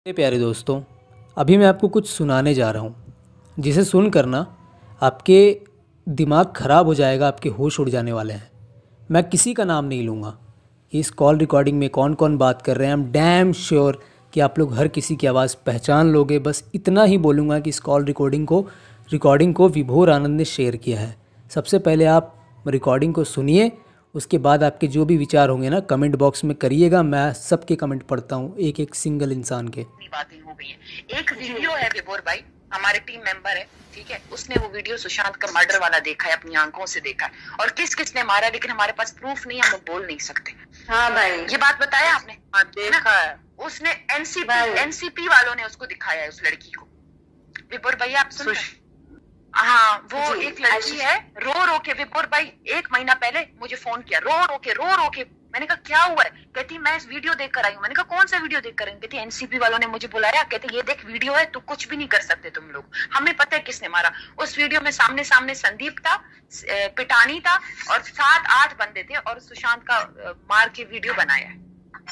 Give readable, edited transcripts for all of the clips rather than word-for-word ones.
मेरे प्यारे दोस्तों, अभी मैं आपको कुछ सुनाने जा रहा हूँ जिसे सुनकर ना आपके दिमाग ख़राब हो जाएगा, आपके होश उड़ जाने वाले हैं। मैं किसी का नाम नहीं लूँगा कि इस कॉल रिकॉर्डिंग में कौन कौन बात कर रहे हैं। आई एम डैम श्योर कि आप लोग हर किसी की आवाज़ पहचान लोगे। बस इतना ही बोलूँगा कि इस कॉल रिकॉर्डिंग को विभोर आनंद ने शेयर किया है। सबसे पहले आप रिकॉर्डिंग को सुनिए, उसके बाद आपके जो भी विचार होंगे ना कमेंट बॉक्स में करिएगा। मैं सबके कमेंट पढ़ता हूँ, एक एक सिंगल इंसान के। बातें हो गई हैं। एक वीडियो है, विभोर भाई हमारे टीम मेंबर है, ठीक है, उसने वो वीडियो सुशांत का मर्डर वाला देखा है, अपनी आंखों से देखा है और किस किस ने मारा, लेकिन हमारे पास प्रूफ नहीं है, हम लोग बोल नहीं सकते। हाँ भाई, ये बात बताया आपने? हाँ, देखा है। उसने एनसीपी वालों ने उसको दिखाया है, उस लड़की को। विभोर भाई आप सुन? हाँ, वो एक लड़की है, रो रो के विभोर भाई 1 महीना पहले मुझे फोन किया, रो रो के। मैंने कहा क्या हुआ है? कहती मैं इस वीडियो देख कर आई हूँ। मैंने कहा कौन सा वीडियो देख कर आई? कहती एनसीपी वालों ने मुझे बुलाया, कहते ये देख वीडियो है, तू कुछ भी नहीं कर सकते तुम लोग, हमें पता है किसने मारा। उस वीडियो में सामने सामने संदीप था, पिटानी था और 7-8 बंदे थे और सुशांत का मार के वीडियो बनाया है।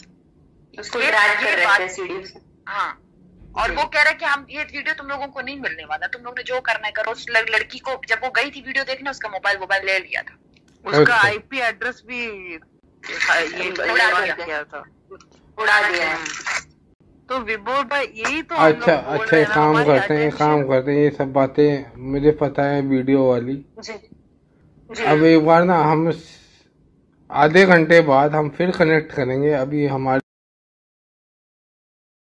हाँ, और वो कह रहे कि हम ये वीडियो तुम लोगों को नहीं मिलने वाला, तुम लोग ने जो करना है करो। उस लड़की को जब वो गई थी वीडियो देखने, उसका मोबाइल ले लिया था, उसका आईपी एड्रेस भी उड़ा दिया है। तो विभोर भाई यही तो अच्छा काम करते हैं ये सब बातें मुझे पता है वीडियो वाली। जी। अब एक बार ना हम आधे घंटे बाद हम फिर कनेक्ट करेंगे। अभी हमारे